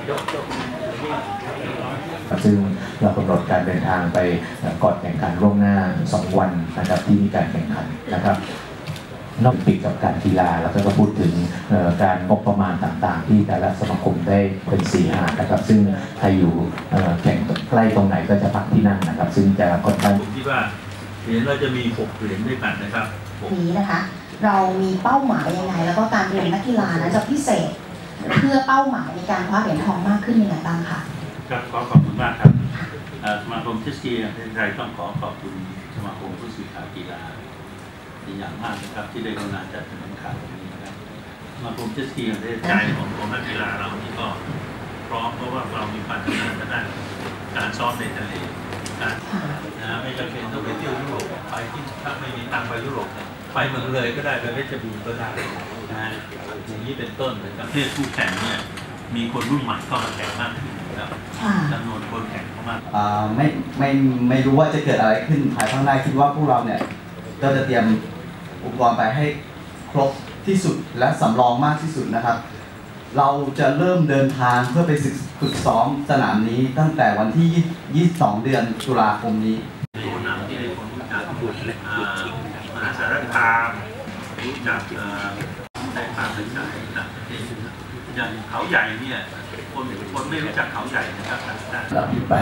ซึ่งเรากำหนดการเดินทางไปก่อนแข่งขันล่วงหน้า2 วันนะครับที่มีการแข่งขันนะครับนอกจากกับการกีฬาแล้วก็พูดถึงการงบประมาณต่างๆที่แต่ละสมาคมได้เป็น4 หาดนะครับซึ่งใครอยู่แข่งใกล้ตรงไหนก็จะพักที่นั่นนะครับซึ่งจะค่อนข้างคิดว่าเหรียญเราจะมี6 เหรียญด้วยกันนะครับนี้นะคะเรามีเป้าหมายยังไงแล้วก็การเรียนนักกีฬานะจะพิเศษเพื่อเป้าหมายในการคว้าเหรียญทองมากขึ้นยังไงบ้างคะครับขอบคุณมากครับสมาคมเจ็ตสกีแห่งประเทศไทยต้องขอบคุณสมาคมผู้สื่อข่าวกีฬาอย่างมากนะครับที่ได้กรุณาจัดแถลงข่าวนี้นะครับสมาคมเจ็ตสกีแห่งประเทศไทยของนักกีฬาเรานี่ก็พร้อมเพราะว่าเรามีความชำนาญด้านการซ้อมในทะเลไม่จำเป็นต้องไปเที่ยวยุโรปไปที่ถ้าไม่มีตังค์ไปยุโรปไปเมืองเลยก็ได้ไปเพชรบูรณ์ก็ได้นะอย่างนี้เป็นต้นประเทศผู้แข่งเนี่ยมีคนรุ่นใหม่เข้ามาแข่งมากขึ้นนะครับจำนวนคนแข่งเข้ามาไม่รู้ว่าจะเกิดอะไรขึ้นภายข้างหน้าคิดว่าพวกเราเนี่ยก็จะเตรียมอุปกรณ์ไปให้ครบที่สุดและสำรองมากที่สุดนะครับเราจะเริ่มเดินทางเพื่อไปฝึกซ้อมสนามนี้ตั้งแต่วันที่22 เดือนตุลาคมนี้ผู้นำที่ได้คนรู้จักพูดมหาสารคามรู้จักได้ภาพเป็นสายต่างประเทศอย่างเขาใหญ่เนี่ยคนไม่รู้จักเขาใหญ่นะครับอันดับที่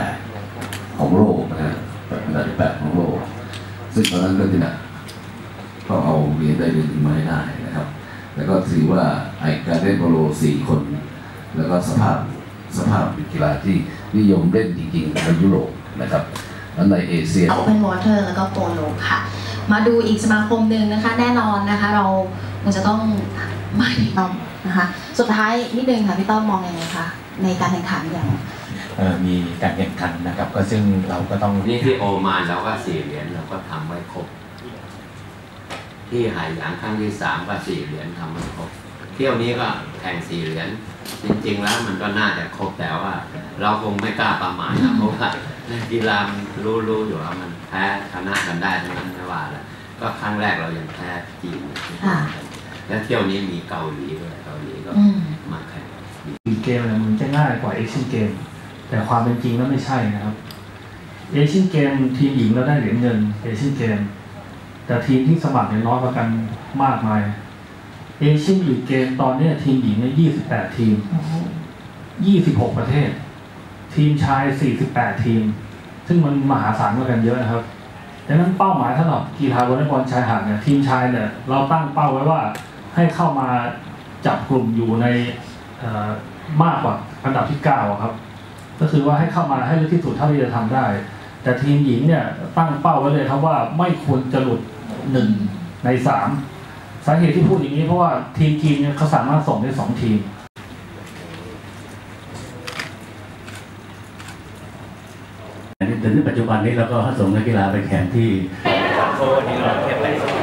8ของโลกนะฮะอันดับที่8ของโลกซึ่งตอนนั้นก็ที่น่ะก็เอาเหรียญได้เหรียญมาให้ได้นะครับแล้วก็ถือว่าไอการเล่นโปโล4 คนแล้วก็สภาพกีฬาที่นิยมเล่นจริงๆในยุโรปนะครับและในเอเชีย Open Water แล้วก็โปโลค่ะมาดูอีกสมาคมหนึ่งนะคะแน่นอนนะคะเราจะต้องไม่ต้องนะคะสุดท้ายนิดนึงค่ะพี่ต้อมมองยังไงคะในการแข่งขันอย่างมีการแข่งขันนะครับก็ซึ่งเราก็ต้องที่โอมานเราก็4 เหรียญเราก็ทำไว้ครบที่ไหหลานครั้งที่3ก็4 เหรียญทำไว้ครบเที่ยวนี้ก็แข่ง4 เหรียญจริงๆแล้วมันก็น่าจะครบแต่ว่าเราคงไม่กล้าประมาทนะเพราะว่ากีฬามันรู้อยู่ว่ามันแพ้ชนะกันได้ทั้งนั้นไม่ว่าแล้วก็ครั้งแรกเรายังแพ้จีนและเที่ยวนี้มีเกาหลีด้วยเกาหลีก็มาแข่งเกมเนี่ยมันจะง่ายกว่าเอเชียนเกมแต่ความเป็นจริงแล้วไม่ใช่นะครับเอเชียนเกมทีมหญิงเราได้เหรียญเงินเอเชียนเกมแต่ทีมที่สมัครเนี่ยน้อยกว่ากันมากมายเอเชียนลีกเกมตอนนี้ทีมหญิงเนี่ย28 ทีม26 ประเทศทีมชาย48 ทีมซึ่งมันมหาศาลกว่ากันเยอะนะครับดังนั้นเป้าหมายสำหรับกีฬาวอลเลย์บอลชายหาดเนี่ยทีมชายเนี่ยเราตั้งเป้าไว้ว่าให้เข้ามาจับกลุ่มอยู่ในมากกว่าอันดับที่9ครับก็คือว่าให้เข้ามาให้ลึกที่สุดเท่าที่จะทำได้แต่ทีมหญิงเนี่ยตั้งเป้าไว้เลยครับว่าไม่ควรจะหลุด1 ใน 3สาเหตุที่พูดอย่างนี้เพราะว่าทีมจีนเนี่ยเขาสามารถส่งได้2 ทีมแต่ในปัจจุบันนี้เราก็ส่งนักกีฬาไปแข่งที่โค้ชนี่เราแค่